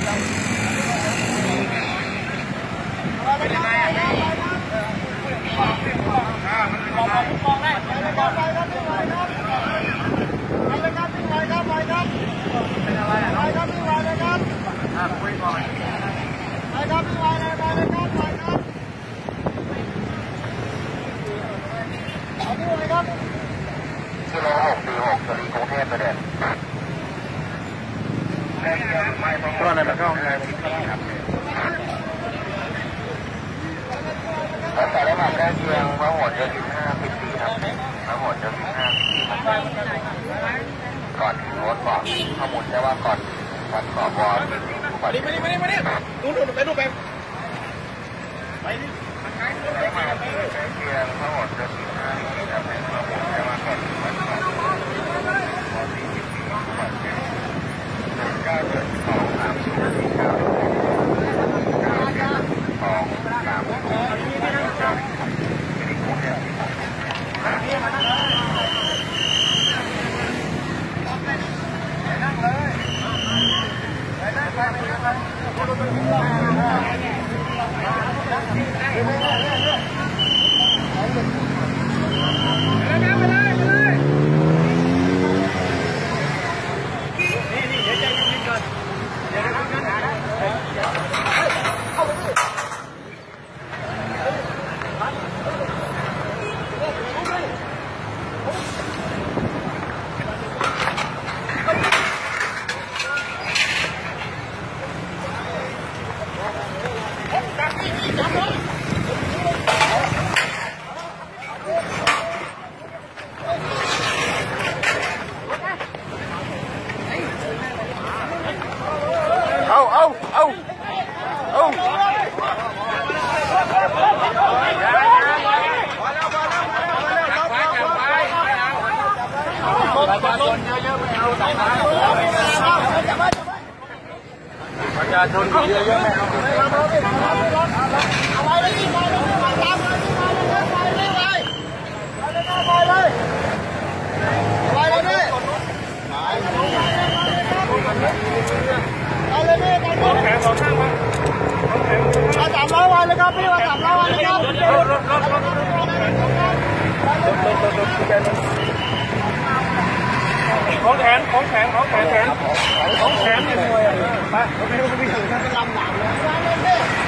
ที่โล6 4 6สลีกรุงเทพประเด็นก็อะไรมันก็งานที่ครับแล้วแต่ได้มาได้เพียงพระหลโยธิน5 ปีครับพระหลโยธิน5 ปีก่อนถึงรถบอกข้อมูลได้ว่าก่อนวันก่อบอลมาดิดูไปดูไปได้มาได้เพียงพระหลโยธิน5 ปีครับข้อมูลได้ว่าก่อนถึงวันก่อบอลประชาชนเยอะๆไม่เอาเอาไว้เลยของแขนของข้างมา300 วันเลยครับพี่ว่า300 วันเลยครับของแขนเนี่ยไปไม่รู้พี่ถึงท่านเป็นลำหนักเลย